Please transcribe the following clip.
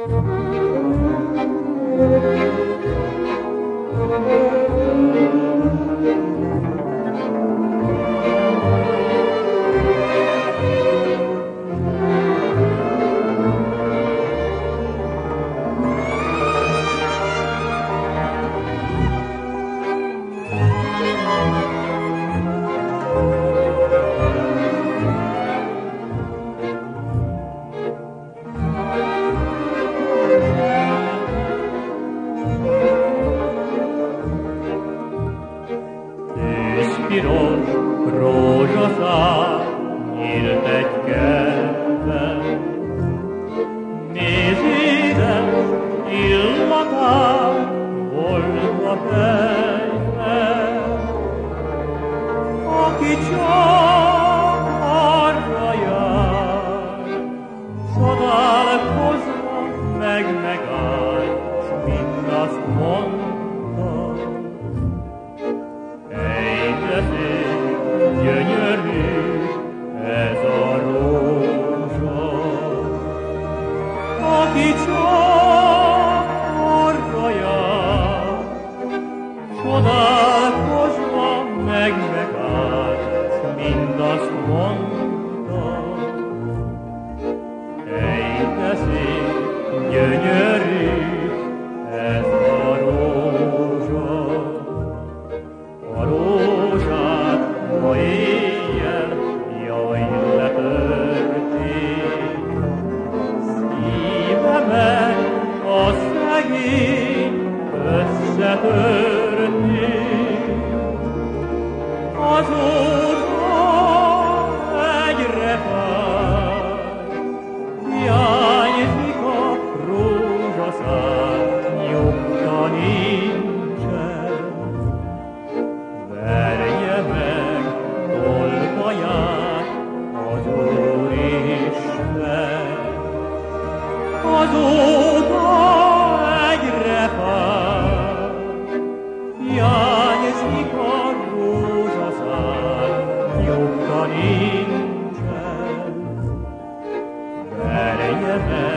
Piros rózsaszár nyílt egy kertben, nézd édes illatát volt a helyben, aki csak arra jár, csodálkozva megáll, s mindazt mondta. Gyönyörű ez a rózsa, aki csak arra jár, csodálkozva megáll, s mindazt mondta. Ej, de szép, gyönyörű ez a rózsa, a rózsát ma éjjel, jaj, letörték. Szívemet a szegény összetörték. Azóta egyre fáj, hiányzik a rózsaszár, nyugta nincsen. Verje meg tolvaját az Úristen. Azóta egyre fáj, hiányzik a rózsaszár, nyugta nincsen. Verje meg